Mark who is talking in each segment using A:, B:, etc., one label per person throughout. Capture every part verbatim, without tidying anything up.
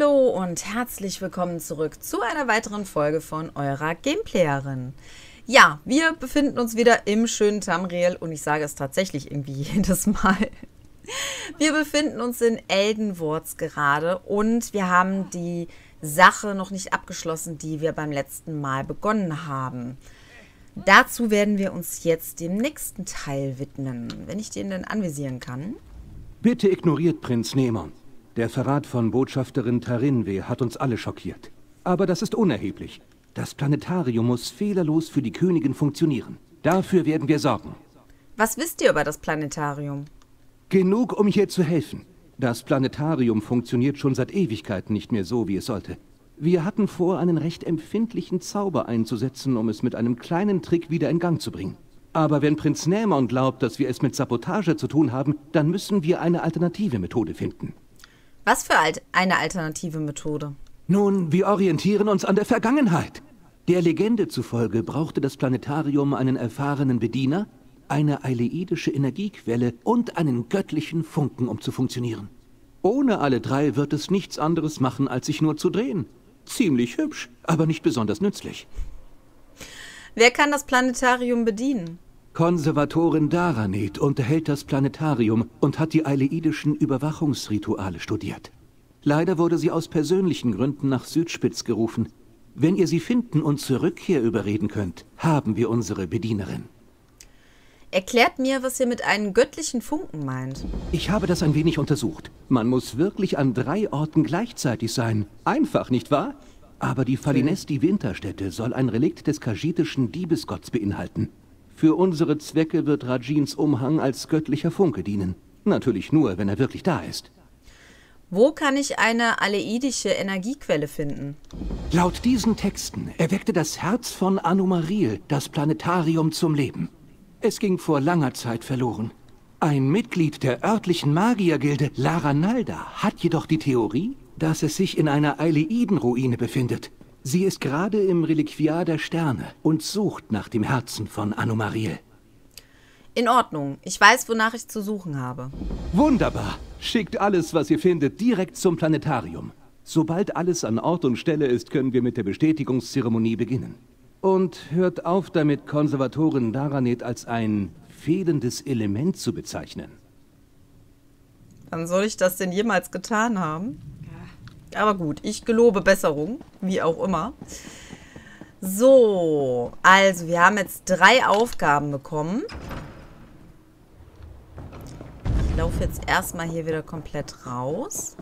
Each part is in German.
A: Hallo und herzlich willkommen zurück zu einer weiteren Folge von eurer Gameplayerin. Ja, wir befinden uns wieder im schönen Tamriel und ich sage es tatsächlich irgendwie jedes Mal. Wir befinden uns in Elden Wars gerade und wir haben die Sache noch nicht abgeschlossen, die wir beim letzten Mal begonnen haben. Dazu werden wir uns jetzt dem nächsten Teil widmen, wenn ich den denn anvisieren kann.
B: Bitte ignoriert Prinz Nemon. Der Verrat von Botschafterin Tarinwe hat uns alle schockiert. Aber das ist unerheblich. Das Planetarium muss fehlerlos für die Königin funktionieren. Dafür werden wir sorgen.
A: Was wisst ihr über das Planetarium?
B: Genug, um hier zu helfen. Das Planetarium funktioniert schon seit Ewigkeiten nicht mehr so, wie es sollte. Wir hatten vor, einen recht empfindlichen Zauber einzusetzen, um es mit einem kleinen Trick wieder in Gang zu bringen. Aber wenn Prinz Nemon glaubt, dass wir es mit Sabotage zu tun haben, dann müssen wir eine alternative Methode finden.
A: Was für alt eine alternative Methode?
B: Nun, wir orientieren uns an der Vergangenheit. Der Legende zufolge brauchte das Planetarium einen erfahrenen Bediener, eine aileidische Energiequelle und einen göttlichen Funken, um zu funktionieren. Ohne alle drei wird es nichts anderes machen, als sich nur zu drehen. Ziemlich hübsch, aber nicht besonders nützlich.
A: Wer kann das Planetarium bedienen?
B: Konservatorin Daranet unterhält das Planetarium und hat die aileidischen Überwachungsrituale studiert. Leider wurde sie aus persönlichen Gründen nach Südspitz gerufen. Wenn ihr sie finden und zur Rückkehr überreden könnt, haben wir unsere Bedienerin.
A: Erklärt mir, was ihr mit einem göttlichen Funken meint.
B: Ich habe das ein wenig untersucht. Man muss wirklich an drei Orten gleichzeitig sein. Einfach, nicht wahr? Aber die Falinesti-Winterstätte soll ein Relikt des kajitischen Diebesgotts beinhalten. Für unsere Zwecke wird Rajins Umhang als göttlicher Funke dienen. Natürlich nur, wenn er wirklich da ist.
A: Wo kann ich eine aleidische Energiequelle finden?
B: Laut diesen Texten erweckte das Herz von Anumaril das Planetarium zum Leben. Es ging vor langer Zeit verloren. Ein Mitglied der örtlichen Magiergilde, Lara Nalda, hat jedoch die Theorie, dass es sich in einer Aileiden-Ruine befindet. Sie ist gerade im Reliquiar der Sterne und sucht nach dem Herzen von Anumaril.
A: In Ordnung. Ich weiß, wonach ich zu suchen habe.
B: Wunderbar. Schickt alles, was ihr findet, direkt zum Planetarium. Sobald alles an Ort und Stelle ist, können wir mit der Bestätigungszeremonie beginnen. Und hört auf damit, Konservatorin Daranet als ein fehlendes Element zu bezeichnen.
A: Wann soll ich das denn jemals getan haben? Aber gut, ich gelobe Besserung, wie auch immer. So, also wir haben jetzt drei Aufgaben bekommen. Ich laufe jetzt erstmal hier wieder komplett raus.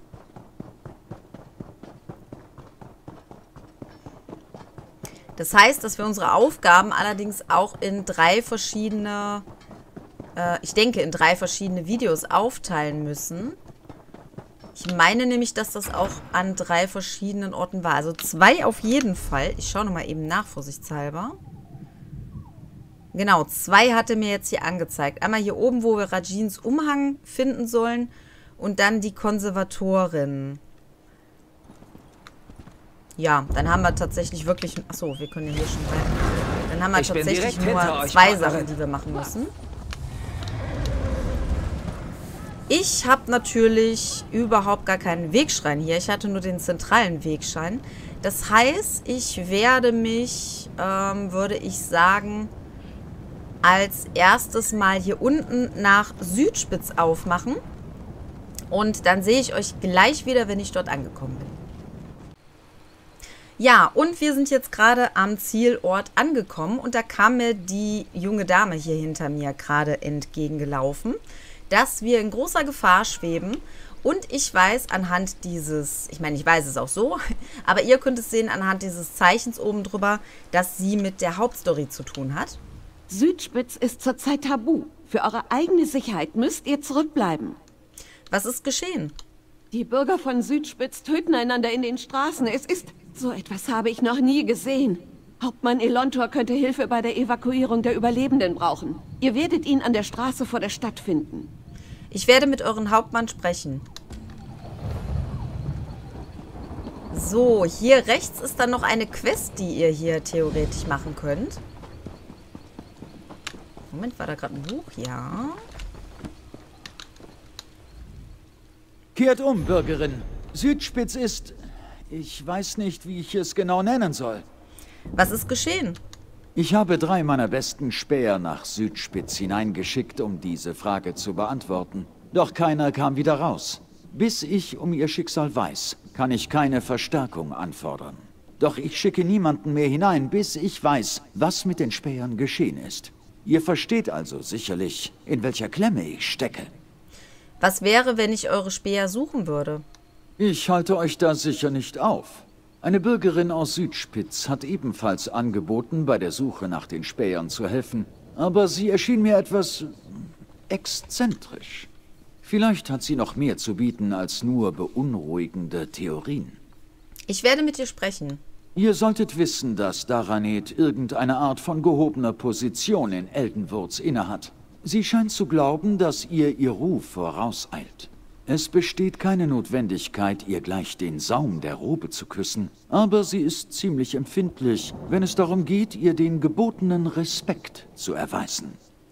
A: Das heißt, dass wir unsere Aufgaben allerdings auch in drei verschiedene, äh, ich denke, in drei verschiedene Videos aufteilen müssen. Ich meine nämlich, dass das auch an drei verschiedenen Orten war. Also zwei auf jeden Fall. Ich schaue nochmal eben nach, vorsichtshalber. Genau, zwei hatte mir jetzt hier angezeigt. Einmal hier oben, wo wir Rajins Umhang finden sollen. Und dann die Konservatorin. Ja, dann haben wir tatsächlich wirklich... Achso, wir können ja hier schon rein. Dann haben wir
C: Ich bin
A: tatsächlich
C: direkt
A: nur
C: hinter euch,
A: zwei
C: Partnerin.
A: Sachen, die wir machen müssen. Ich habe natürlich überhaupt gar keinen Wegschein hier. Ich hatte nur den zentralen Wegschein. Das heißt, ich werde mich, ähm, würde ich sagen, als erstes mal hier unten nach Südspitz aufmachen. Und dann sehe ich euch gleich wieder, wenn ich dort angekommen bin. Ja, und wir sind jetzt gerade am Zielort angekommen. Und da kam mir die junge Dame hier hinter mir gerade entgegengelaufen, dass wir in großer Gefahr schweben. Und ich weiß anhand dieses, ich meine, ich weiß es auch so, aber ihr könnt es sehen anhand dieses Zeichens oben drüber, dass sie mit der Hauptstory zu tun hat.
D: Südspitz ist zurzeit tabu. Für eure eigene Sicherheit müsst ihr zurückbleiben.
A: Was ist geschehen?
D: Die Bürger von Südspitz töten einander in den Straßen. Es ist... So etwas habe ich noch nie gesehen. Hauptmann Elontor könnte Hilfe bei der Evakuierung der Überlebenden brauchen. Ihr werdet ihn an der Straße vor der Stadt finden.
A: Ich werde mit euren Hauptmann sprechen. So, hier rechts ist dann noch eine Quest, die ihr hier theoretisch machen könnt. Moment, war da gerade ein Buch? Ja.
C: Kehrt um, Bürgerin. Südspitz ist... Ich weiß nicht, wie ich es genau nennen soll.
A: Was ist geschehen?
C: Ich habe drei meiner besten Späher nach Südspitz hineingeschickt, um diese Frage zu beantworten. Doch keiner kam wieder raus. Bis ich um ihr Schicksal weiß, kann ich keine Verstärkung anfordern. Doch ich schicke niemanden mehr hinein, bis ich weiß, was mit den Spähern geschehen ist. Ihr versteht also sicherlich, in welcher Klemme ich stecke.
A: Was wäre, wenn ich eure Späher suchen würde?
C: Ich halte euch da sicher nicht auf. Eine Bürgerin aus Südspitz hat ebenfalls angeboten, bei der Suche nach den Spähern zu helfen. Aber sie erschien mir etwas exzentrisch. Vielleicht hat sie noch mehr zu bieten als nur beunruhigende Theorien.
A: Ich werde mit ihr sprechen.
C: Ihr solltet wissen, dass Daranet irgendeine Art von gehobener Position in Eldenwurz innehat. Sie scheint zu glauben, dass ihr ihr Ruf vorauseilt. Es besteht keine Notwendigkeit, ihr gleich den Saum der Robe zu küssen, aber sie ist ziemlich empfindlich, wenn es darum geht, ihr den gebotenen Respekt zu erweisen.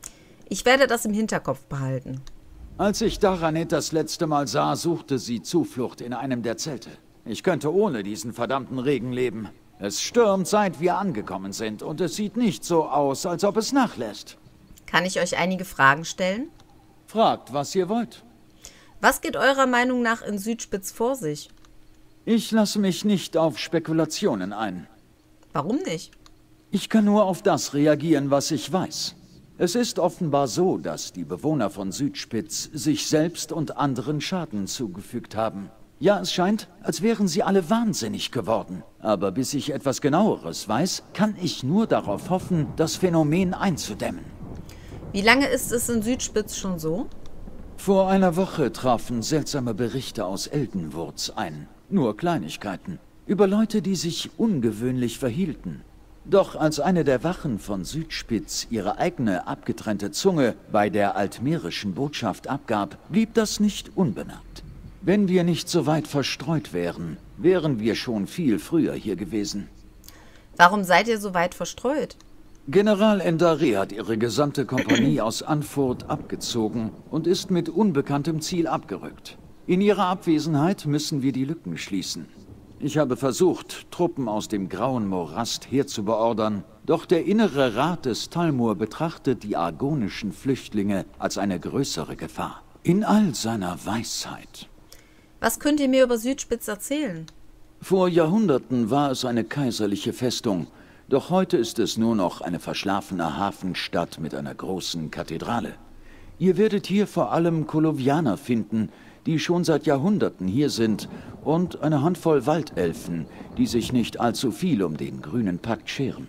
A: Ich werde das im Hinterkopf behalten.
C: Als ich Daranet das letzte Mal sah, suchte sie Zuflucht in einem der Zelte. Ich könnte ohne diesen verdammten Regen leben. Es stürmt, seit wir angekommen sind, und es sieht nicht so aus, als ob es nachlässt.
A: Kann ich euch einige Fragen stellen?
C: Fragt, was ihr wollt.
A: Was geht eurer Meinung nach in Südspitz vor sich?
C: Ich lasse mich nicht auf Spekulationen ein.
A: Warum nicht?
C: Ich kann nur auf das reagieren, was ich weiß. Es ist offenbar so, dass die Bewohner von Südspitz sich selbst und anderen Schaden zugefügt haben. Ja, es scheint, als wären sie alle wahnsinnig geworden. Aber bis ich etwas Genaueres weiß, kann ich nur darauf hoffen, das Phänomen einzudämmen.
A: Wie lange ist es in Südspitz schon so?
C: Vor einer Woche trafen seltsame Berichte aus Eldenwurz ein. Nur Kleinigkeiten. Über Leute, die sich ungewöhnlich verhielten. Doch als eine der Wachen von Südspitz ihre eigene abgetrennte Zunge bei der altmerischen Botschaft abgab, blieb das nicht unbemerkt. Wenn wir nicht so weit verstreut wären, wären wir schon viel früher hier gewesen.
A: Warum seid ihr so weit verstreut?
C: General Endare hat ihre gesamte Kompanie aus Anfurt abgezogen und ist mit unbekanntem Ziel abgerückt. In ihrer Abwesenheit müssen wir die Lücken schließen. Ich habe versucht, Truppen aus dem grauen Morast herzubeordern, doch der innere Rat des Talmor betrachtet die argonischen Flüchtlinge als eine größere Gefahr. In all seiner Weisheit.
A: Was könnt ihr mir über Südspitz erzählen?
C: Vor Jahrhunderten war es eine kaiserliche Festung, doch heute ist es nur noch eine verschlafene Hafenstadt mit einer großen Kathedrale. Ihr werdet hier vor allem Kolovianer finden, die schon seit Jahrhunderten hier sind, und eine Handvoll Waldelfen, die sich nicht allzu viel um den grünen Pakt scheren.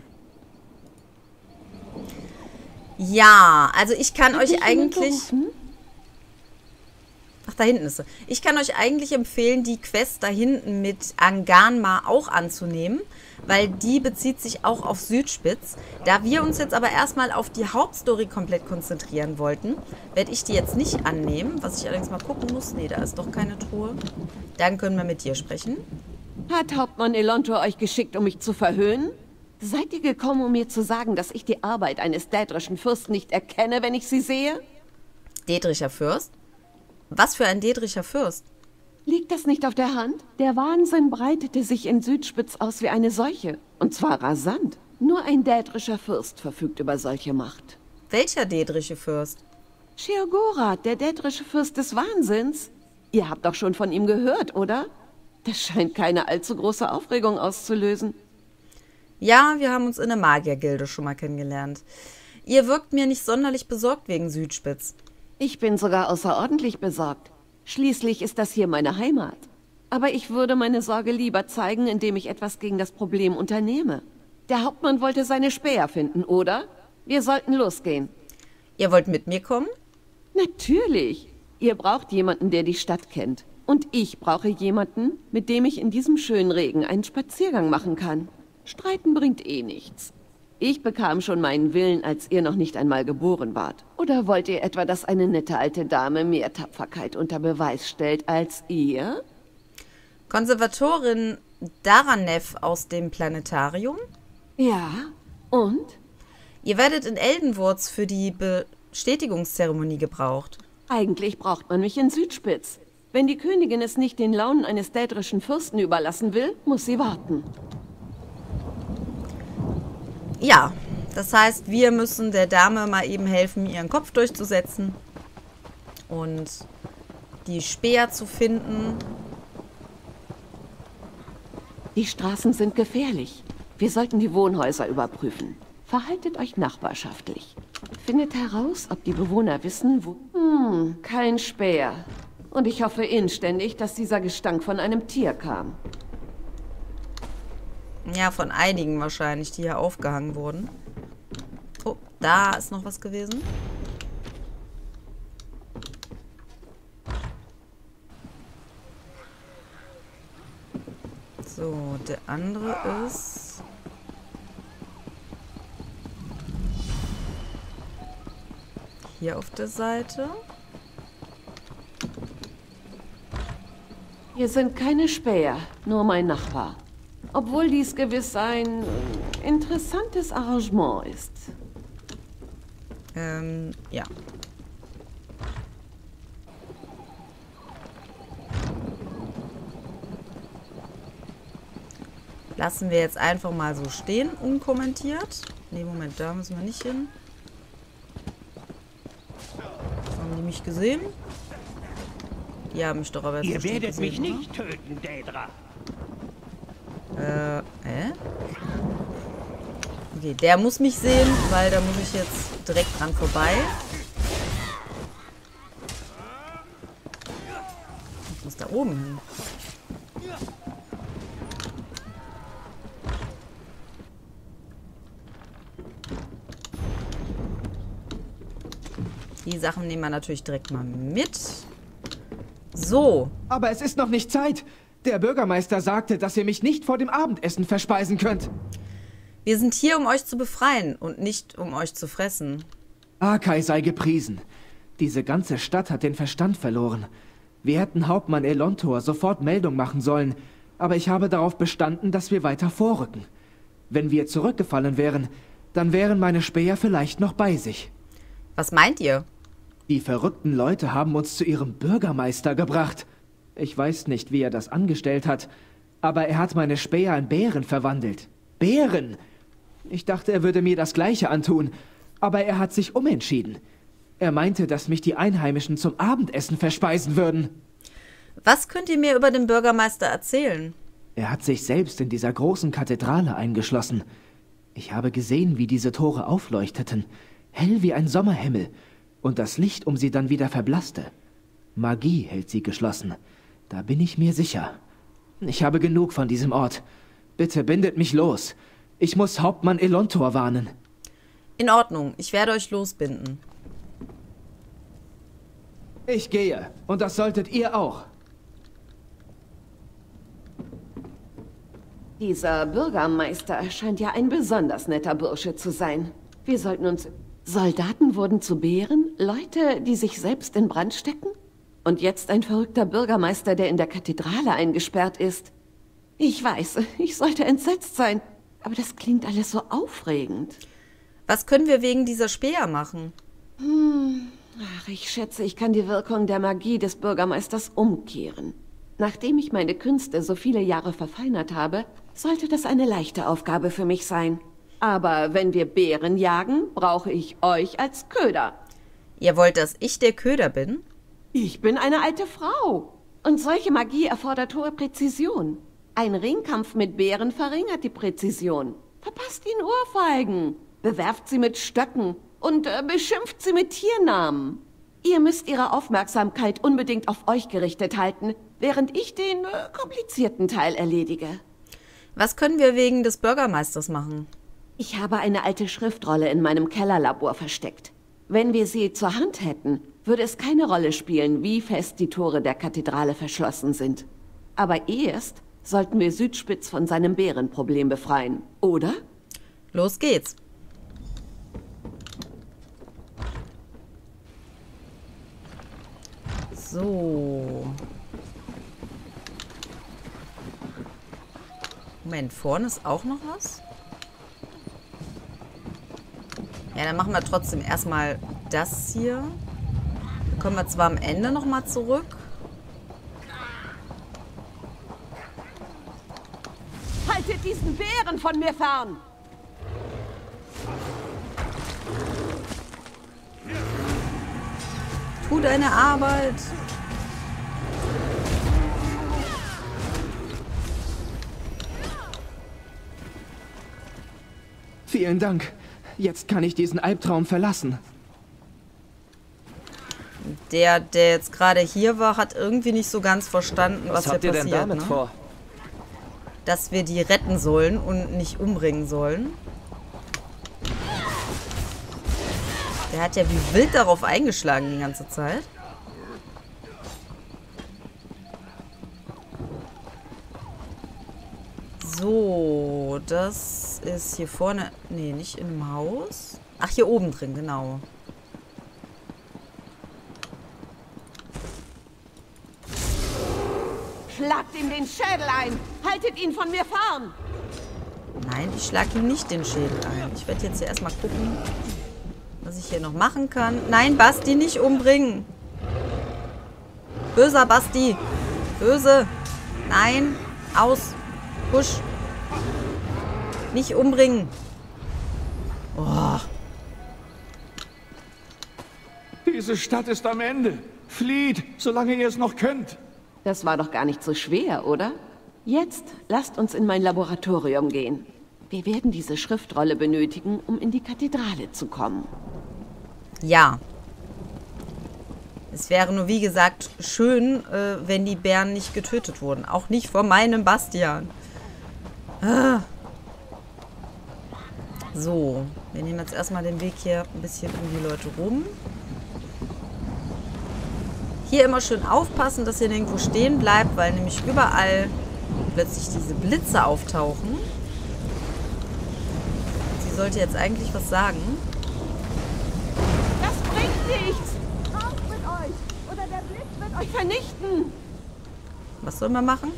A: Ja, also ich kann euch eigentlich... Ach, da hinten ist sie. Ich kann euch eigentlich empfehlen, die Quest da hinten mit Anganma auch anzunehmen, weil die bezieht sich auch auf Südspitz. Da wir uns jetzt aber erstmal auf die Hauptstory komplett konzentrieren wollten, werde ich die jetzt nicht annehmen, was ich allerdings mal gucken muss. Nee, da ist doch keine Truhe. Dann können wir mit dir sprechen.
D: Hat Hauptmann Elontor euch geschickt, um mich zu verhöhnen? Seid ihr gekommen, um mir zu sagen, dass ich die Arbeit eines dädrischen Fürsten nicht erkenne, wenn ich sie sehe?
A: Dädrischer Fürst? Was für ein Dädrischer Fürst?
D: Liegt das nicht auf der Hand? Der Wahnsinn breitete sich in Südspitz aus wie eine Seuche. Und zwar rasant. Nur ein dädrischer Fürst verfügt über solche Macht.
A: Welcher dädrische Fürst?
D: Sheogorath, der dädrische Fürst des Wahnsinns. Ihr habt doch schon von ihm gehört, oder? Das scheint keine allzu große Aufregung auszulösen.
A: Ja, wir haben uns in der Magiergilde schon mal kennengelernt. Ihr wirkt mir nicht sonderlich besorgt wegen Südspitz.
D: Ich bin sogar außerordentlich besorgt. Schließlich ist das hier meine Heimat. Aber ich würde meine Sorge lieber zeigen, indem ich etwas gegen das Problem unternehme. Der Hauptmann wollte seine Späher finden, oder? Wir sollten losgehen.
A: Ihr wollt mit mir kommen?
D: Natürlich. Ihr braucht jemanden, der die Stadt kennt. Und ich brauche jemanden, mit dem ich in diesem schönen Regen einen Spaziergang machen kann. Streiten bringt eh nichts. Ich bekam schon meinen Willen, als ihr noch nicht einmal geboren wart. Oder wollt ihr etwa, dass eine nette alte Dame mehr Tapferkeit unter Beweis stellt als ihr?
A: Konservatorin Daranev aus dem Planetarium?
D: Ja, und?
A: Ihr werdet in Eldenwurz für die Bestätigungszeremonie gebraucht.
D: Eigentlich braucht man mich in Südspitz. Wenn die Königin es nicht den Launen eines dädrischen Fürsten überlassen will, muss sie warten.
A: Ja, das heißt, wir müssen der Dame mal eben helfen, ihren Kopf durchzusetzen und die Späher zu finden.
D: Die Straßen sind gefährlich. Wir sollten die Wohnhäuser überprüfen. Verhaltet euch nachbarschaftlich. Findet heraus, ob die Bewohner wissen, wo... Hm, kein Späher. Und ich hoffe inständig, dass dieser Gestank von einem Tier kam.
A: Ja, von einigen wahrscheinlich, die hier aufgehangen wurden. Oh, da ist noch was gewesen. So, der andere ist... hier auf der Seite.
D: Hier sind keine Späher, nur mein Nachbar. Obwohl dies gewiss ein äh, interessantes Arrangement ist.
A: Ähm, ja. Lassen wir jetzt einfach mal so stehen, unkommentiert. Ne, Moment, da müssen wir nicht hin. Haben die mich gesehen? Die haben mich doch aber jetzt
E: Ihr
A: bestimmt
E: werdet
A: gesehen,
E: mich
A: oder?
E: nicht töten, Daedra.
A: Äh, äh? Okay, der muss mich sehen, weil da muss ich jetzt direkt dran vorbei. Ich muss da oben hin. Die Sachen nehmen wir natürlich direkt mal mit. So.
B: Aber es ist noch nicht Zeit. Der Bürgermeister sagte, dass ihr mich nicht vor dem Abendessen verspeisen könnt.
A: Wir sind hier, um euch zu befreien und nicht, um euch zu fressen.
B: Arkai sei gepriesen. Diese ganze Stadt hat den Verstand verloren. Wir hätten Hauptmann Elontor sofort Meldung machen sollen, aber ich habe darauf bestanden, dass wir weiter vorrücken. Wenn wir zurückgefallen wären, dann wären meine Späher vielleicht noch bei sich.
A: Was meint ihr?
B: Die verrückten Leute haben uns zu ihrem Bürgermeister gebracht. Ich weiß nicht, wie er das angestellt hat, aber er hat meine Späher in Bären verwandelt. Bären! Ich dachte, er würde mir das Gleiche antun, aber er hat sich umentschieden. Er meinte, dass mich die Einheimischen zum Abendessen verspeisen würden.
A: Was könnt ihr mir über den Bürgermeister erzählen?
B: Er hat sich selbst in dieser großen Kathedrale eingeschlossen. Ich habe gesehen, wie diese Tore aufleuchteten, hell wie ein Sommerhimmel, und das Licht um sie dann wieder verblasste. Magie hält sie geschlossen. Da bin ich mir sicher. Ich habe genug von diesem Ort. Bitte bindet mich los. Ich muss Hauptmann Elontor warnen.
A: In Ordnung, ich werde euch losbinden.
B: Ich gehe. Und das solltet ihr auch.
D: Dieser Bürgermeister scheint ja ein besonders netter Bursche zu sein. Wir sollten uns... Soldaten wurden zu Bären? Leute, die sich selbst in Brand stecken? Und jetzt ein verrückter Bürgermeister, der in der Kathedrale eingesperrt ist. Ich weiß, ich sollte entsetzt sein. Aber das klingt alles so aufregend.
A: Was können wir wegen dieser Späher machen?
D: Hm, ach, ich schätze, ich kann die Wirkung der Magie des Bürgermeisters umkehren. Nachdem ich meine Künste so viele Jahre verfeinert habe, sollte das eine leichte Aufgabe für mich sein. Aber wenn wir Bären jagen, brauche ich euch als Köder.
A: Ihr wollt, dass ich der Köder bin?
D: Ich bin eine alte Frau. Und solche Magie erfordert hohe Präzision. Ein Ringkampf mit Bären verringert die Präzision. Verpasst ihnen Ohrfeigen, bewerft sie mit Stöcken und äh, beschimpft sie mit Tiernamen. Ihr müsst ihre Aufmerksamkeit unbedingt auf euch gerichtet halten, während ich den äh, komplizierten Teil erledige.
A: Was können wir wegen des Bürgermeisters machen?
D: Ich habe eine alte Schriftrolle in meinem Kellerlabor versteckt. Wenn wir sie zur Hand hätten, würde es keine Rolle spielen, wie fest die Tore der Kathedrale verschlossen sind. Aber erst sollten wir Südspitz von seinem Bärenproblem befreien, oder?
A: Los geht's. So. Moment, vorne ist auch noch was? Ja, dann machen wir trotzdem erstmal das hier. Dann kommen wir zwar am Ende nochmal zurück.
D: Haltet diesen Bären von mir fern!
A: Tu deine Arbeit.
E: Vielen Dank. Jetzt kann ich diesen Albtraum verlassen.
A: Der, der jetzt gerade hier war, hat irgendwie nicht so ganz verstanden, was,
F: was habt
A: hier
F: ihr
A: passiert.
F: denn damit
A: ne?
F: vor?
A: Dass wir die retten sollen und nicht umbringen sollen. Der hat ja wie wild darauf eingeschlagen die ganze Zeit. So, das ist hier vorne... Nee, nicht im Haus. Ach, hier oben drin, genau.
D: Schlagt ihm den Schädel ein! Haltet ihn von mir fern!
A: Nein, ich schlage ihm nicht den Schädel ein. Ich werde jetzt hier erstmal gucken, was ich hier noch machen kann. Nein, Basti, nicht umbringen. Böser Basti. Böse. Nein. Aus. Push. Nicht umbringen. Oh.
B: Diese Stadt ist am Ende. Flieht, solange ihr es noch könnt.
D: Das war doch gar nicht so schwer, oder? Jetzt lasst uns in mein Laboratorium gehen. Wir werden diese Schriftrolle benötigen, um in die Kathedrale zu kommen.
A: Ja. Es wäre nur, wie gesagt, schön, äh, wenn die Bären nicht getötet wurden. Auch nicht von meinem Bastian. Ah. So, wir nehmen jetzt erstmal den Weg hier ein bisschen um die Leute rum. Hier immer schön aufpassen, dass ihr nirgendwo stehen bleibt, weil nämlich überall plötzlich diese Blitze auftauchen. Sie sollte jetzt eigentlich was sagen.
D: Das bringt nichts! Raus mit euch! Oder der Blitz wird euch vernichten!
A: Was soll man machen?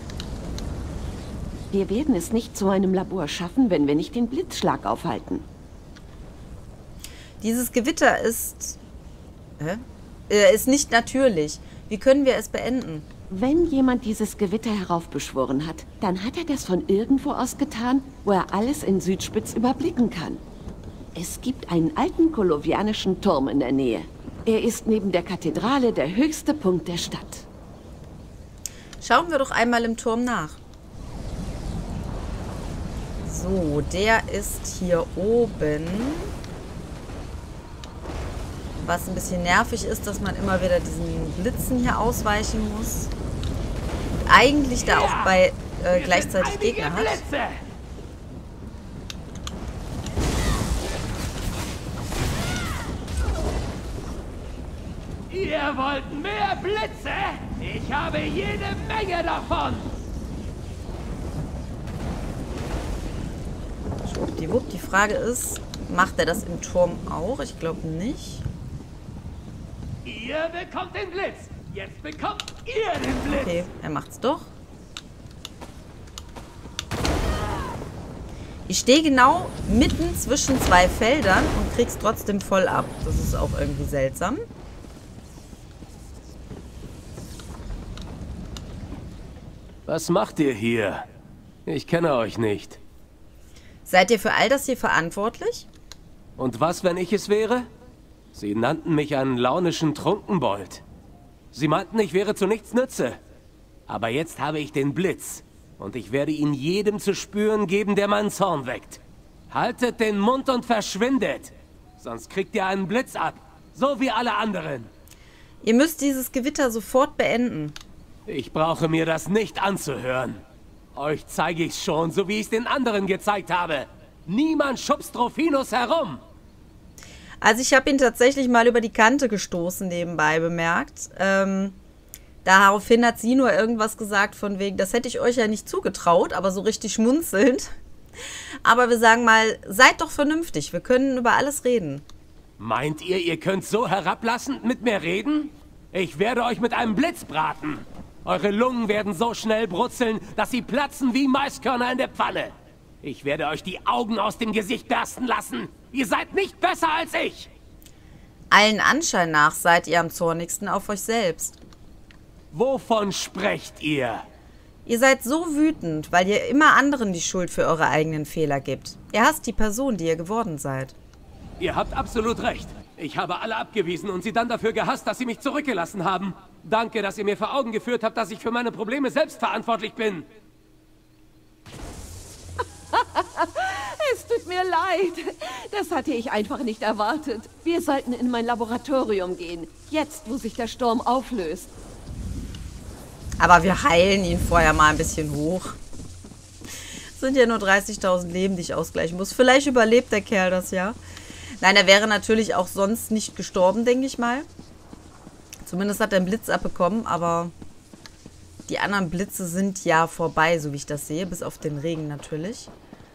D: Wir werden es nicht zu einem Labor schaffen, wenn wir nicht den Blitzschlag aufhalten.
A: Dieses Gewitter ist... Hä? Äh, ist nicht natürlich. Wie können wir es beenden?
D: Wenn jemand dieses Gewitter heraufbeschworen hat, dann hat er das von irgendwo aus getan, wo er alles in Südspitz überblicken kann. Es gibt einen alten kolovianischen Turm in der Nähe. Er ist neben der Kathedrale der höchste Punkt der Stadt.
A: Schauen wir doch einmal im Turm nach. So, der ist hier oben. Was ein bisschen nervig ist, dass man immer wieder diesen Blitzen hier ausweichen muss. Und eigentlich da auch bei äh, gleichzeitig Gegner hat.
G: Ihr wollt mehr Blitze? Ich habe jede Menge davon.
A: Schwuppdiwupp, die Frage ist, macht er das im Turm auch? Ich glaube nicht.
G: Ihr bekommt den Blitz. Jetzt bekommt ihr den Blitz.
A: Okay, er macht's doch. Ich stehe genau mitten zwischen zwei Feldern und krieg's trotzdem voll ab. Das ist auch irgendwie seltsam.
F: Was macht ihr hier? Ich kenne euch nicht.
A: Seid ihr für all das hier verantwortlich?
F: Und was, wenn ich es wäre? Sie nannten mich einen launischen Trunkenbold. Sie meinten, ich wäre zu nichts nütze. Aber jetzt habe ich den Blitz. Und ich werde ihn jedem zu spüren geben, der meinen Zorn weckt. Haltet den Mund und verschwindet. Sonst kriegt ihr einen Blitz ab. So wie alle anderen.
A: Ihr müsst dieses Gewitter sofort beenden.
F: Ich brauche mir das nicht anzuhören. Euch zeige ich's schon, so wie ich es den anderen gezeigt habe. Niemand schubst Rufinus herum.
A: Also ich habe ihn tatsächlich mal über die Kante gestoßen, nebenbei bemerkt. Ähm, daraufhin hat sie nur irgendwas gesagt von wegen, das hätte ich euch ja nicht zugetraut, aber so richtig schmunzelnd. Aber wir sagen mal, seid doch vernünftig, wir können über alles reden.
F: Meint ihr, ihr könnt so herablassend mit mir reden? Ich werde euch mit einem Blitz braten. Eure Lungen werden so schnell brutzeln, dass sie platzen wie Maiskörner in der Pfanne. Ich werde euch die Augen aus dem Gesicht bersten lassen. Ihr seid nicht besser als ich.
A: Allen Anschein nach seid ihr am zornigsten auf euch selbst.
F: Wovon sprecht ihr?
A: Ihr seid so wütend, weil ihr immer anderen die Schuld für eure eigenen Fehler gibt. Ihr hasst die Person, die ihr geworden seid.
F: Ihr habt absolut recht. Ich habe alle abgewiesen und sie dann dafür gehasst, dass sie mich zurückgelassen haben. Danke, dass ihr mir vor Augen geführt habt, dass ich für meine Probleme selbst verantwortlich bin.
D: Es tut mir leid. Das hatte ich einfach nicht erwartet. Wir sollten in mein Laboratorium gehen. Jetzt, wo sich der Sturm auflöst.
A: Aber wir heilen ihn vorher mal ein bisschen hoch. Es sind ja nur dreißigtausend Leben, die ich ausgleichen muss. Vielleicht überlebt der Kerl das ja. Nein, er wäre natürlich auch sonst nicht gestorben, denke ich mal. Zumindest hat er einen Blitz abbekommen, aber die anderen Blitze sind ja vorbei, so wie ich das sehe. Bis auf den Regen natürlich.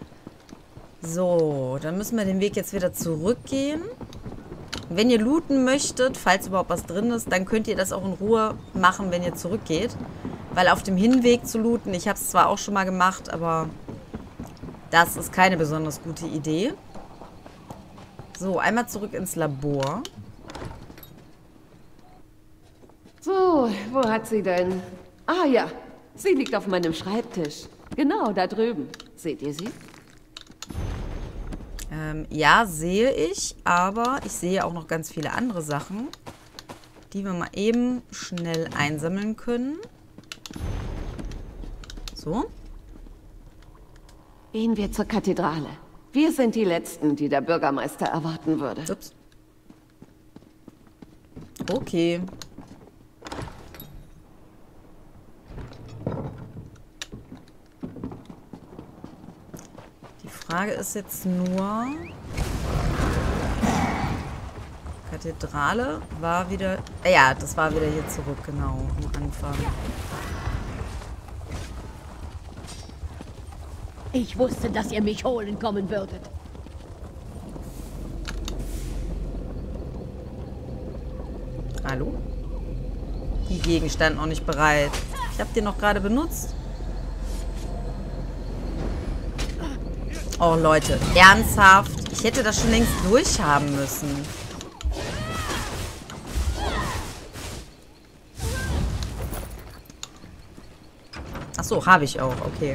A: So, dann müssen wir den Weg jetzt wieder zurückgehen. Wenn ihr looten möchtet, falls überhaupt was drin ist, dann könnt ihr das auch in Ruhe machen, wenn ihr zurückgeht. Weil auf dem Hinweg zu looten, ich habe es zwar auch schon mal gemacht, aber das ist keine besonders gute Idee. So, einmal zurück ins Labor.
D: So, wo hat sie denn? Ah ja, sie liegt auf meinem Schreibtisch. Genau, da drüben. Seht ihr sie?
A: Ähm, ja, sehe ich, aber ich sehe auch noch ganz viele andere Sachen, die wir mal eben schnell einsammeln können. So.
D: Gehen wir zur Kathedrale. Wir sind die Letzten, die der Bürgermeister erwarten würde.
A: Ups. Okay. Die Frage ist jetzt nur... Kathedrale war wieder... Äh, ja, das war wieder hier zurück, genau, am Anfang.
H: Ich wusste, dass ihr mich holen kommen würdet.
A: Hallo? Die Gegenstand noch nicht bereit. Ich habe den noch gerade benutzt. Oh, Leute. Ernsthaft? Ich hätte das schon längst durchhaben müssen. Ach so, habe ich auch. Okay.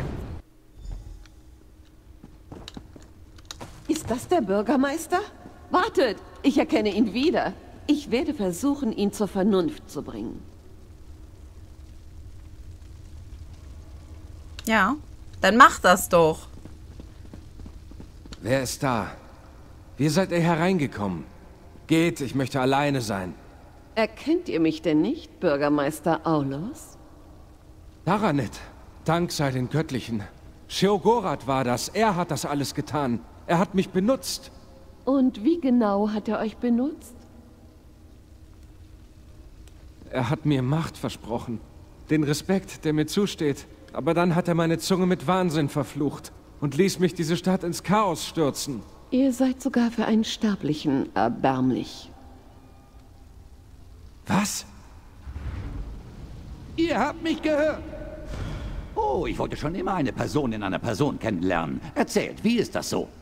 D: Ist das der Bürgermeister? Wartet, ich erkenne ihn wieder. Ich werde versuchen, ihn zur Vernunft zu bringen.
A: Ja, dann mach das doch.
E: Wer ist da? Wie seid ihr hereingekommen? Geht, ich möchte alleine sein.
D: Erkennt ihr mich denn nicht, Bürgermeister Aulos?
E: Taranet, Dank sei den Göttlichen. Sheogorath war das, er hat das alles getan. Er hat mich benutzt.
D: Und wie genau hat er euch benutzt?
E: Er hat mir Macht versprochen. Den Respekt, der mir zusteht. Aber dann hat er meine Zunge mit Wahnsinn verflucht und ließ mich diese Stadt ins Chaos stürzen.
D: Ihr seid sogar für einen Sterblichen erbärmlich.
E: Was?
B: Ihr habt mich gehört. Oh, ich wollte schon immer eine Person in einer Person kennenlernen. Erzählt, wie ist das so?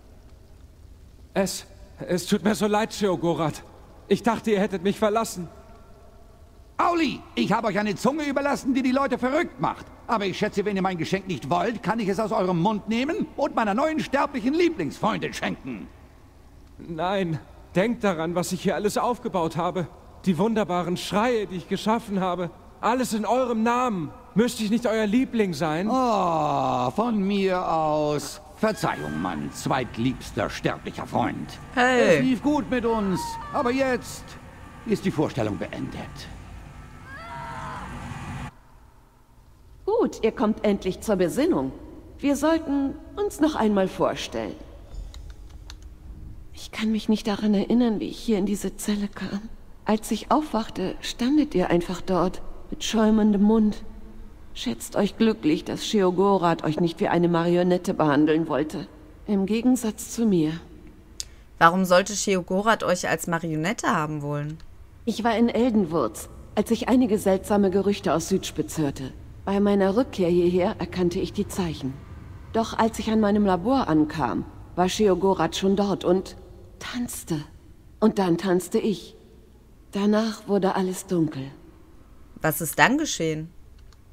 E: Es... es tut mir so leid, Sheogorath. Ich dachte, ihr hättet mich verlassen.
B: Auli, ich habe euch eine Zunge überlassen, die die Leute verrückt macht. Aber ich schätze, wenn ihr mein Geschenk nicht wollt, kann ich es aus eurem Mund nehmen und meiner neuen sterblichen Lieblingsfreundin schenken.
E: Nein, denkt daran, was ich hier alles aufgebaut habe. Die wunderbaren Schreie, die ich geschaffen habe. Alles in eurem Namen. Müsste ich nicht euer Liebling sein?
B: Oh, von mir aus. Verzeihung, mein zweitliebster sterblicher Freund.
A: Hey.
B: Es lief gut mit uns, aber jetzt ist die Vorstellung beendet.
D: Gut, ihr kommt endlich zur Besinnung. Wir sollten uns noch einmal vorstellen. Ich kann mich nicht daran erinnern, wie ich hier in diese Zelle kam. Als ich aufwachte, standet ihr einfach dort, mit schäumendem Mund. Schätzt euch glücklich, dass Sheogorath euch nicht wie eine Marionette behandeln wollte. Im Gegensatz zu mir.
A: Warum sollte Sheogorath euch als Marionette haben wollen?
D: Ich war in Eldenwurz, als ich einige seltsame Gerüchte aus Südspitz hörte. Bei meiner Rückkehr hierher erkannte ich die Zeichen. Doch als ich an meinem Labor ankam, war Sheogorath schon dort und tanzte. Und dann tanzte ich. Danach wurde alles dunkel.
A: Was ist dann geschehen?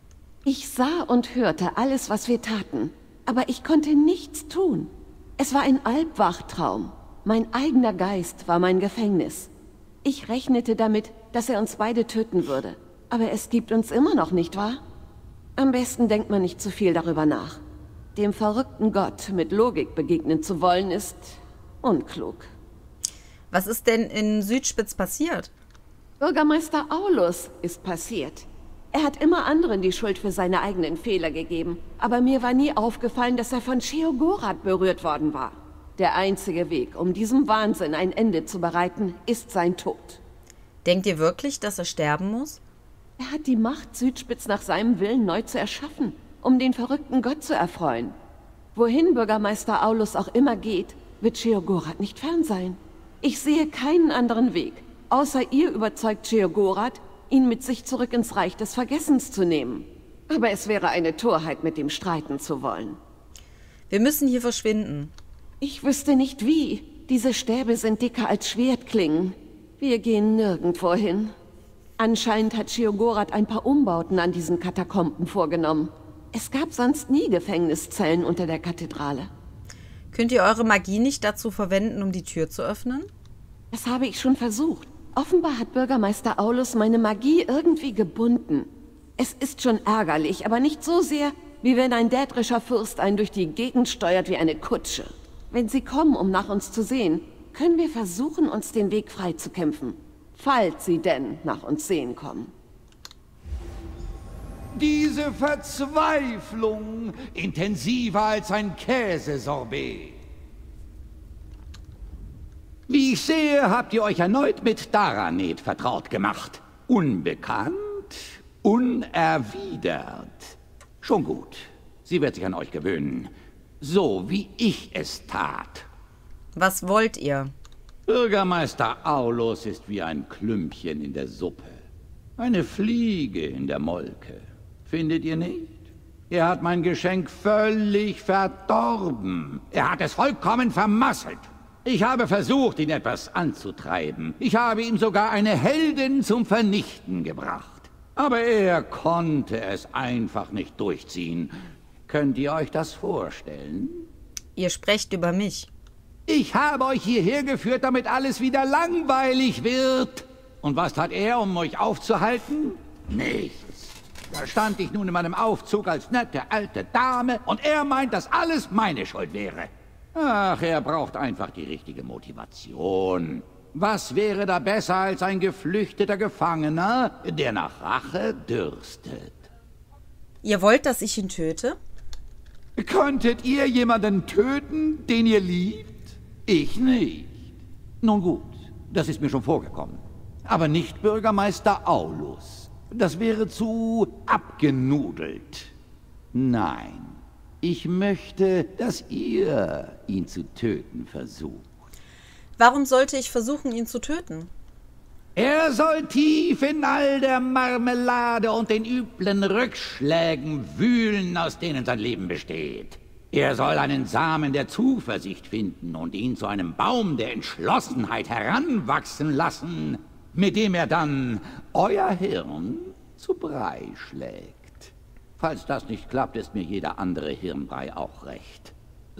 D: Ich sah und hörte alles, was wir taten, aber ich konnte nichts tun. Es war ein Albwachtraum. Mein eigener Geist war mein Gefängnis. Ich rechnete damit, dass er uns beide töten würde. Aber es gibt uns immer noch, nicht wahr? Am besten denkt man nicht zu viel darüber nach. Dem verrückten Gott mit Logik begegnen zu wollen, ist unklug.
A: Was ist denn in Südspitz passiert?
D: Bürgermeister Aulus ist passiert. Er hat immer anderen die Schuld für seine eigenen Fehler gegeben. Aber mir war nie aufgefallen, dass er von Sheogorath berührt worden war. Der einzige Weg, um diesem Wahnsinn ein Ende zu bereiten, ist sein Tod.
A: Denkt ihr wirklich, dass er sterben muss?
D: Er hat die Macht, Südspitz nach seinem Willen neu zu erschaffen, um den verrückten Gott zu erfreuen. Wohin Bürgermeister Aulus auch immer geht, wird Sheogorath nicht fern sein. Ich sehe keinen anderen Weg, außer ihr überzeugt Sheogorath, ihn mit sich zurück ins Reich des Vergessens zu nehmen. Aber es wäre eine Torheit, mit ihm streiten zu wollen.
A: Wir müssen hier verschwinden.
D: Ich wüsste nicht wie. Diese Stäbe sind dicker als Schwertklingen. Wir gehen nirgendwo hin. Anscheinend hat Sheogorath ein paar Umbauten an diesen Katakomben vorgenommen. Es gab sonst nie Gefängniszellen unter der Kathedrale.
A: Könnt ihr eure Magie nicht dazu verwenden, um die Tür zu öffnen?
D: Das habe ich schon versucht. Offenbar hat Bürgermeister Aulus meine Magie irgendwie gebunden. Es ist schon ärgerlich, aber nicht so sehr, wie wenn ein dädrischer Fürst einen durch die Gegend steuert wie eine Kutsche. Wenn sie kommen, um nach uns zu sehen, können wir versuchen, uns den Weg freizukämpfen. Falls sie denn nach uns sehen kommen.
I: Diese Verzweiflung, intensiver als ein Käsesorbet. Wie ich sehe, habt ihr euch erneut mit Daranet vertraut gemacht. Unbekannt, unerwidert. Schon gut. Sie wird sich an euch gewöhnen. So wie ich es tat.
A: Was wollt ihr?
I: Bürgermeister Aulus ist wie ein Klümpchen in der Suppe. Eine Fliege in der Molke. Findet ihr nicht? Er hat mein Geschenk völlig verdorben. Er hat es vollkommen vermasselt. Ich habe versucht, ihn etwas anzutreiben. Ich habe ihm sogar eine Heldin zum Vernichten gebracht. Aber er konnte es einfach nicht durchziehen. Könnt ihr euch das vorstellen?
A: Ihr sprecht über mich.
I: Ich habe euch hierher geführt, damit alles wieder langweilig wird. Und was tat er, um euch aufzuhalten? Nichts. Da stand ich nun in meinem Aufzug als nette alte Dame und er meint, dass alles meine Schuld wäre. Ach, er braucht einfach die richtige Motivation. Was wäre da besser als ein geflüchteter Gefangener, der nach Rache dürstet?
A: Ihr wollt, dass ich ihn töte?
I: Könntet ihr jemanden töten, den ihr liebt? Ich nicht. Nun gut, das ist mir schon vorgekommen. Aber nicht Bürgermeister Aulus. Das wäre zu abgenudelt. Nein, ich möchte, dass ihr ihn zu töten versucht.
A: Warum sollte ich versuchen, ihn zu töten?
I: Er soll tief in all der Marmelade und den üblen Rückschlägen wühlen, aus denen sein Leben besteht. Er soll einen Samen der Zuversicht finden und ihn zu einem Baum der Entschlossenheit heranwachsen lassen, mit dem er dann euer Hirn zu Brei schlägt. Falls das nicht klappt, ist mir jeder andere Hirnbrei auch recht.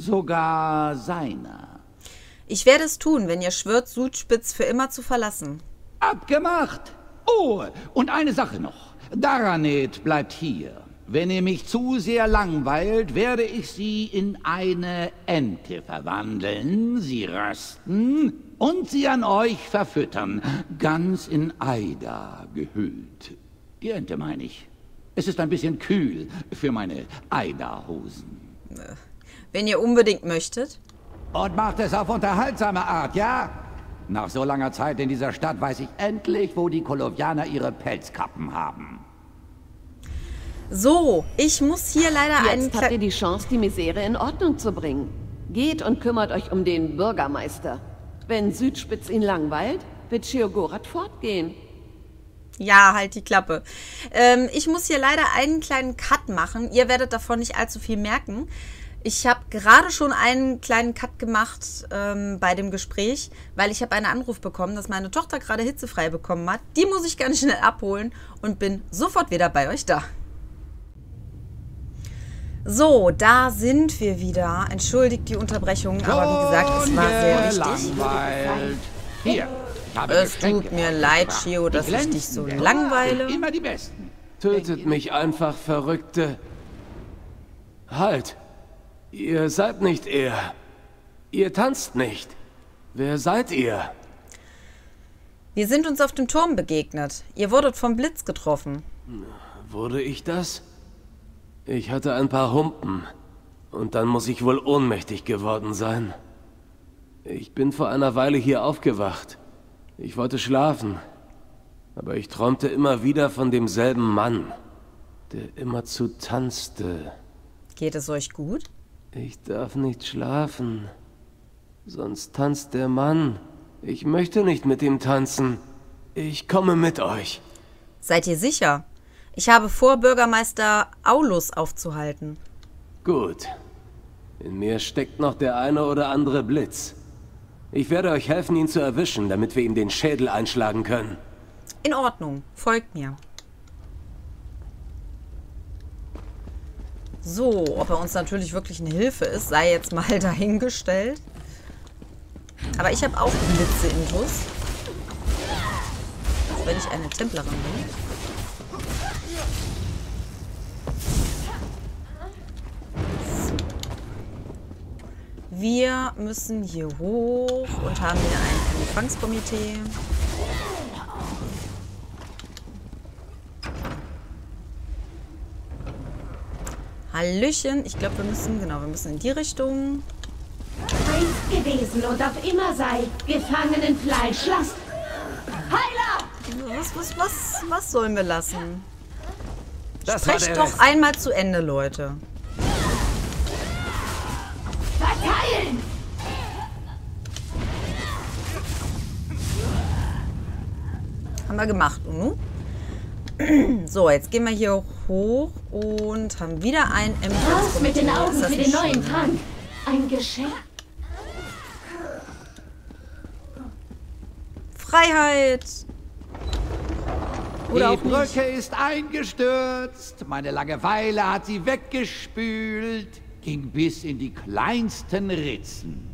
I: Sogar seiner.
A: Ich werde es tun, wenn ihr schwört, Südspitz für immer zu verlassen.
I: Abgemacht! Oh, und eine Sache noch. Daranet bleibt hier. Wenn ihr mich zu sehr langweilt, werde ich sie in eine Ente verwandeln, sie rösten und sie an euch verfüttern, ganz in Eider gehüllt. Die Ente meine ich. Es ist ein bisschen kühl für meine Eiderhosen.
A: Wenn ihr unbedingt möchtet.
I: Und macht es auf unterhaltsame Art, ja? Nach so langer Zeit in dieser Stadt weiß ich endlich, wo die Kolovianer ihre Pelzkappen haben.
A: So, ich muss hier leider einen...
D: Jetzt habt ihr die Chance, die Misere in Ordnung zu bringen. Geht und kümmert euch um den Bürgermeister. Wenn Südspitz ihn langweilt, wird Sheogorath fortgehen.
A: Ja, halt die Klappe. Ähm, ich muss hier leider einen kleinen Cut machen. Ihr werdet davon nicht allzu viel merken. Ich habe gerade schon einen kleinen Cut gemacht ähm, bei dem Gespräch, weil ich habe einen Anruf bekommen, dass meine Tochter gerade hitzefrei bekommen hat. Die muss ich ganz schnell abholen und bin sofort wieder bei euch da. So, da sind wir wieder. Entschuldigt die Unterbrechung, aber wie gesagt, es war sehr wichtig.
I: Hier, ich habe
A: Es
I: Geschenke
A: tut mir
I: für dich
A: leid,
I: gebracht.
A: Chio, dass
I: Die
A: ich dich so
I: glänzenden
A: langweile.
I: sind immer die besten.
F: Tötet mich einfach, Verrückte. Halt! Ihr seid nicht er. Ihr tanzt nicht. Wer seid ihr?
A: Wir sind uns auf dem Turm begegnet. Ihr wurdet vom Blitz getroffen.
F: Wurde ich das? Ich hatte ein paar Humpen. Und dann muss ich wohl ohnmächtig geworden sein. Ich bin vor einer Weile hier aufgewacht. Ich wollte schlafen. Aber ich träumte immer wieder von demselben Mann, der immerzu tanzte.
A: Geht es euch gut?
F: Ich darf nicht schlafen. Sonst tanzt der Mann. Ich möchte nicht mit ihm tanzen. Ich komme mit euch.
A: Seid ihr sicher? Ich habe vor, Bürgermeister Aulus aufzuhalten.
F: Gut. In mir steckt noch der eine oder andere Blitz. Ich werde euch helfen, ihn zu erwischen, damit wir ihm den Schädel einschlagen können.
A: In Ordnung. Folgt mir. So, ob er uns natürlich wirklich eine Hilfe ist, sei jetzt mal dahingestellt. Aber ich habe auch Blitze-Intus. Auch wenn ich eine Templerin bin. So. Wir müssen hier hoch und haben hier ein Empfangskomitee. Hallöchen. Ich glaube, wir müssen, genau, wir müssen in die Richtung.
H: Einst gewesen und auf immer sei Gefangenenfleisch. Lasst! Heiler!
A: Was, was, was, was sollen wir lassen?
F: Das war
A: Sprecht
F: der
A: doch
F: Rest.
A: einmal zu Ende, Leute.
H: Verteilen!
A: Haben wir gemacht, Unu. So, jetzt gehen wir hier hoch und haben wieder ein
H: Raus mit den Augen
A: Ist das
H: für den
A: nicht
H: neuen
A: schön?
H: Trank. Ein Geschenk.
A: Freiheit! Oder
I: Die
A: auch nicht.
I: Brücke ist eingestürzt. Meine Langeweile hat sie weggespült. Ging bis in die kleinsten Ritzen.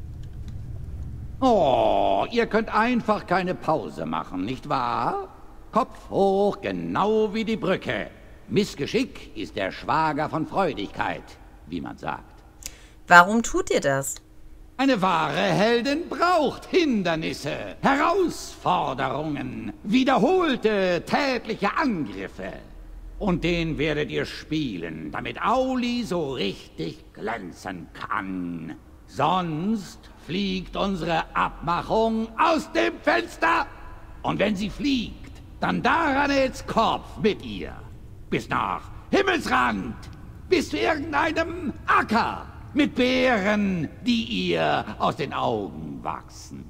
I: Oh, ihr könnt einfach keine Pause machen, nicht wahr? Kopf hoch, genau wie die Brücke. Missgeschick ist der Schwager von Freudigkeit, wie man sagt.
A: Warum tut ihr das?
I: Eine wahre Heldin braucht Hindernisse, Herausforderungen, wiederholte tätliche Angriffe. Und den werdet ihr spielen, damit Auli so richtig glänzen kann. Sonst fliegt unsere Abmachung aus dem Fenster. Und wenn sie fliegt, dann Daranels Kopf mit ihr. Bis nach Himmelsrand, bis zu irgendeinem Acker. Mit Beeren, die ihr aus den Augen wachsen.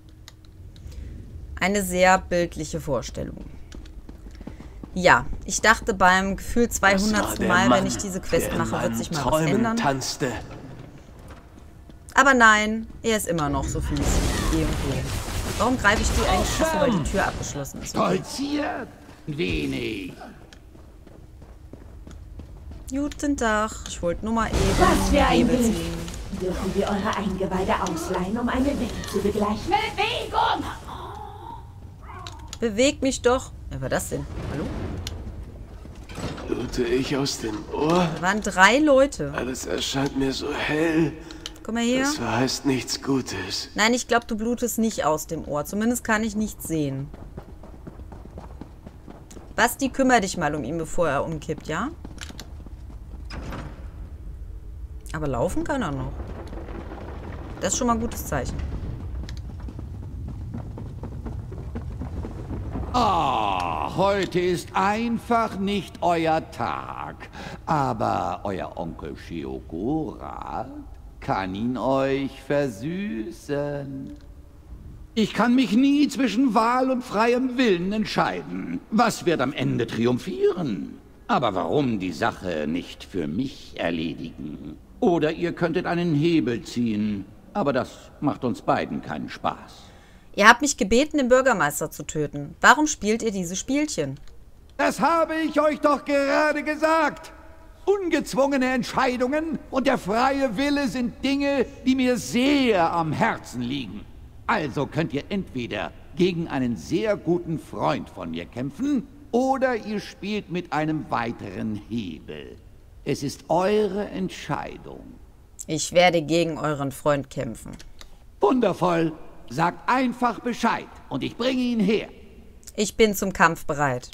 A: Eine sehr bildliche Vorstellung. Ja, ich dachte beim Gefühl
F: Das war
A: zweihundertsten
F: der
A: Mal,
F: Mann,
A: wenn ich diese Quest
F: der
A: mache, wird
F: Mann
A: sich mal was
F: Träumen
A: ändern.
F: tanzte.
A: Aber nein, er ist immer noch so fies. Irgendwo. Warum greife ich die eigentlich nicht so, weil die Tür abgeschlossen ist? Okay.
I: Stolziert wenig.
A: Guten Tag. Ich wollte nur mal eben
H: Was für ein
A: Hebel
H: Bild.
A: ziehen.
H: Dürfen wir eure Eingeweide ausleihen, um eine Wette zu begleichen? Bewegung!
A: Bewegt mich doch. Wer war das denn? Hallo?
F: Blute ich aus dem Ohr?
A: Da waren drei Leute.
F: Alles erscheint mir so hell.
A: Komm mal her.
F: Das verheißt nichts Gutes.
A: Nein, ich glaube, du blutest nicht aus dem Ohr. Zumindest kann ich nichts sehen. Basti, kümmere dich mal um ihn, bevor er umkippt, ja? Aber laufen kann er noch. Das ist schon mal ein gutes Zeichen.
I: Ah, heute ist einfach nicht euer Tag. Aber euer Onkel Shiokura kann ihn euch versüßen. Ich kann mich nie zwischen Wahl und freiem Willen entscheiden. Was wird am Ende triumphieren? Aber warum die Sache nicht für mich erledigen? Oder ihr könntet einen Hebel ziehen. Aber das macht uns beiden keinen Spaß.
A: Ihr habt mich gebeten, den Bürgermeister zu töten. Warum spielt ihr diese Spielchen?
I: Das habe ich euch doch gerade gesagt. Ungezwungene Entscheidungen und der freie Wille sind Dinge, die mir sehr am Herzen liegen. Also könnt ihr entweder gegen einen sehr guten Freund von mir kämpfen, oder ihr spielt mit einem weiteren Hebel. Es ist eure Entscheidung.
A: Ich werde gegen euren Freund kämpfen.
I: Wundervoll. Sagt einfach Bescheid und ich bringe ihn her.
A: Ich bin zum Kampf bereit.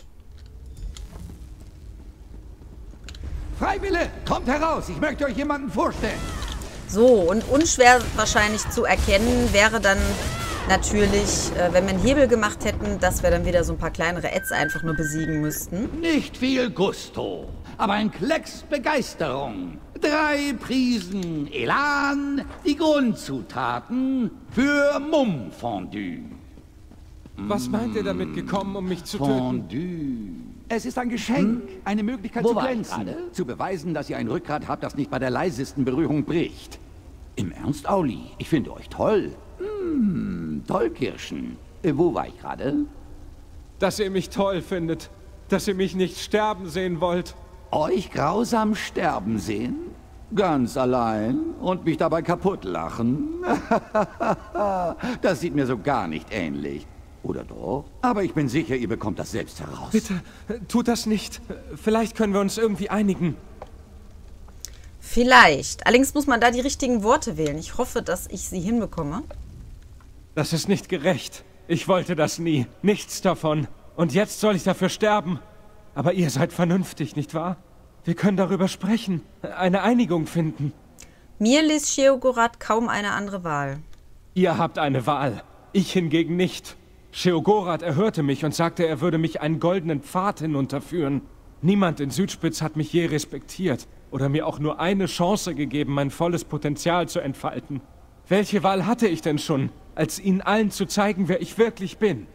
I: Freiwille, kommt heraus. Ich möchte euch jemanden vorstellen.
A: So, und unschwer wahrscheinlich zu erkennen wäre dann natürlich, äh, wenn wir einen Hebel gemacht hätten, dass wir dann wieder so ein paar kleinere Ads einfach nur besiegen müssten.
I: Nicht viel Gusto, aber ein Klecks Begeisterung. Drei Prisen Elan, die Grundzutaten für Mumm-Fondue.
E: Was meint ihr damit gekommen, um mich zu töten?
I: Fondue. Es ist ein Geschenk, hm? eine Möglichkeit
J: Wo
I: zu
J: war ich
I: glänzen,
J: gerade?
I: zu beweisen, dass ihr ein Rückgrat habt, das nicht bei der leisesten Berührung bricht. Im Ernst, Auli? Ich finde euch toll. Hm, Tollkirschen. Äh, wo war ich gerade?
E: Dass ihr mich toll findet. Dass ihr mich nicht sterben sehen wollt.
I: Euch grausam sterben sehen? Ganz allein und mich dabei kaputt lachen? Das sieht mir so gar nicht ähnlich. Oder doch? Aber ich bin sicher, ihr bekommt das selbst heraus.
E: Bitte, tut das nicht. Vielleicht können wir uns irgendwie einigen.
A: Vielleicht. Allerdings muss man da die richtigen Worte wählen. Ich hoffe, dass ich sie hinbekomme.
E: Das ist nicht gerecht. Ich wollte das nie. Nichts davon. Und jetzt soll ich dafür sterben. Aber ihr seid vernünftig, nicht wahr? Wir können darüber sprechen. Eine Einigung finden.
A: Mir ließ Sheogorath kaum eine andere Wahl.
E: Ihr habt eine Wahl. Ich hingegen nicht. Sheogorath erhörte mich und sagte, er würde mich einen goldenen Pfad hinunterführen. Niemand in Südspitz hat mich je respektiert oder mir auch nur eine Chance gegeben, mein volles Potenzial zu entfalten. Welche Wahl hatte ich denn schon, als ihnen allen zu zeigen, wer ich wirklich bin?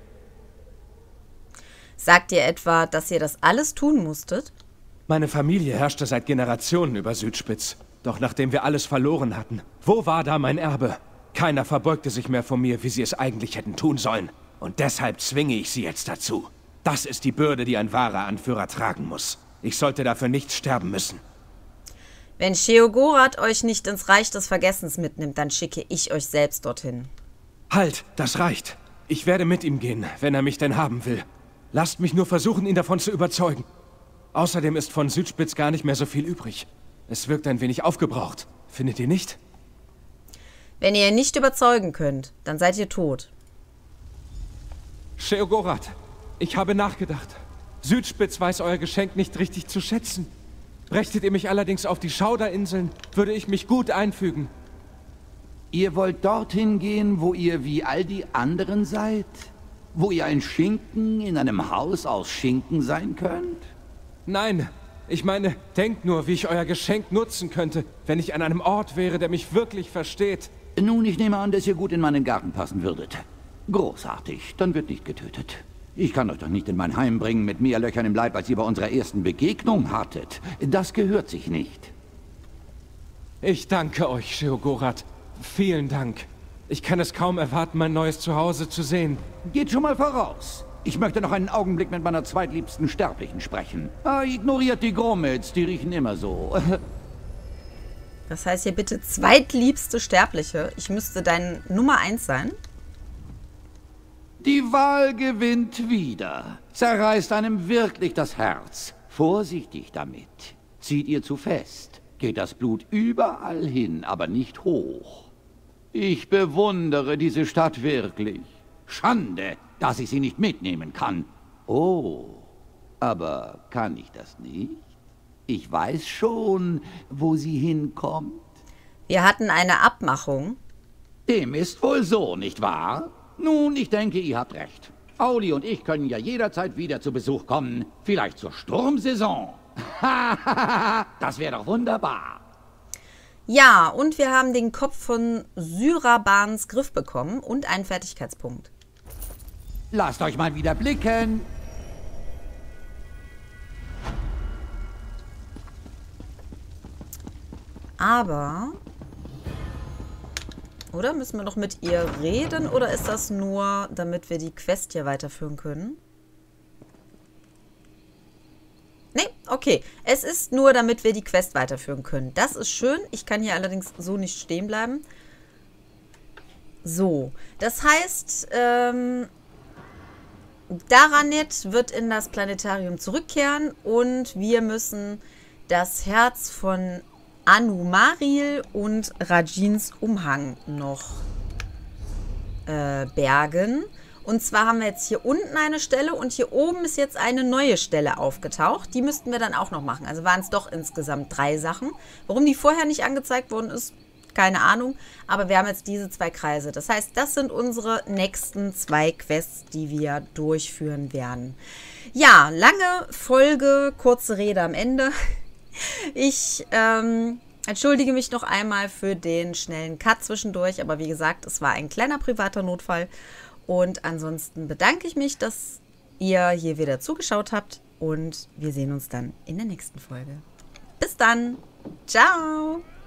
A: Sagt ihr etwa, dass ihr das alles tun musstet?
E: Meine Familie herrschte seit Generationen über Südspitz. Doch nachdem wir alles verloren hatten, wo war da mein Erbe? Keiner verbeugte sich mehr vor mir, wie sie es eigentlich hätten tun sollen. Und deshalb zwinge ich sie jetzt dazu. Das ist die Bürde, die ein wahrer Anführer tragen muss. Ich sollte dafür nicht sterben müssen.
A: Wenn Sheogorath euch nicht ins Reich des Vergessens mitnimmt, dann schicke ich euch selbst dorthin.
E: Halt, das reicht. Ich werde mit ihm gehen, wenn er mich denn haben will. Lasst mich nur versuchen, ihn davon zu überzeugen. Außerdem ist von Südspitz gar nicht mehr so viel übrig. Es wirkt ein wenig aufgebraucht. Findet ihr nicht?
A: Wenn ihr ihn nicht überzeugen könnt, dann seid ihr tot.
E: Sheogorath, ich habe nachgedacht. Südspitz weiß euer Geschenk nicht richtig zu schätzen. Brächtet ihr mich allerdings auf die Schauderinseln, würde ich mich gut einfügen.
I: Ihr wollt dorthin gehen, wo ihr wie all die anderen seid? Wo ihr ein Schinken in einem Haus aus Schinken sein könnt?
E: Nein, ich meine, denkt nur, wie ich euer Geschenk nutzen könnte, wenn ich an einem Ort wäre, der mich wirklich versteht.
I: Nun, ich nehme an, dass ihr gut in meinen Garten passen würdet. Großartig, dann wird nicht getötet. Ich kann euch doch nicht in mein Heim bringen mit mehr Löchern im Leib, als ihr bei unserer ersten Begegnung hattet. Das gehört sich nicht.
E: Ich danke euch, Sheogorath. Vielen Dank. Ich kann es kaum erwarten, mein neues Zuhause zu sehen.
I: Geht schon mal voraus. Ich möchte noch einen Augenblick mit meiner zweitliebsten Sterblichen sprechen. Ah, ignoriert die Gromits, die riechen immer so.
A: Das heißt hier bitte zweitliebste Sterbliche. Ich müsste dein Nummer eins sein.
I: Die Wahl gewinnt wieder. Zerreißt einem wirklich das Herz. Vorsichtig damit. Zieht ihr zu fest, geht das Blut überall hin, aber nicht hoch. Ich bewundere diese Stadt wirklich. Schande, dass ich sie nicht mitnehmen kann. Oh, aber kann ich das nicht? Ich weiß schon, wo sie hinkommt.
A: Wir hatten eine Abmachung.
I: Dem ist wohl so, nicht wahr? Nun, ich denke, ihr habt recht. Auli und ich können ja jederzeit wieder zu Besuch kommen. Vielleicht zur Sturmsaison. Das wäre doch wunderbar.
A: Ja, und wir haben den Kopf von Syrabans Griff bekommen und einen Fertigkeitspunkt.
I: Lasst euch mal wieder blicken.
A: Aber... Oder müssen wir noch mit ihr reden? Oder ist das nur, damit wir die Quest hier weiterführen können? Nee, Okay, es ist nur, damit wir die Quest weiterführen können. Das ist schön. Ich kann hier allerdings so nicht stehen bleiben. So, das heißt, ähm, Daranet wird in das Planetarium zurückkehren und wir müssen das Herz von Anumaril und Rajins Umhang noch äh, bergen. Und zwar haben wir jetzt hier unten eine Stelle und hier oben ist jetzt eine neue Stelle aufgetaucht. Die müssten wir dann auch noch machen. Also waren es doch insgesamt drei Sachen. Warum die vorher nicht angezeigt worden ist, keine Ahnung. Aber wir haben jetzt diese zwei Kreise. Das heißt, das sind unsere nächsten zwei Quests, die wir durchführen werden. Ja, lange Folge, kurze Rede am Ende. Ich ähm, entschuldige mich noch einmal für den schnellen Cut zwischendurch. Aber wie gesagt, es war ein kleiner privater Notfall. Und ansonsten bedanke ich mich, dass ihr hier wieder zugeschaut habt. Und wir sehen uns dann in der nächsten Folge. Bis dann. Ciao.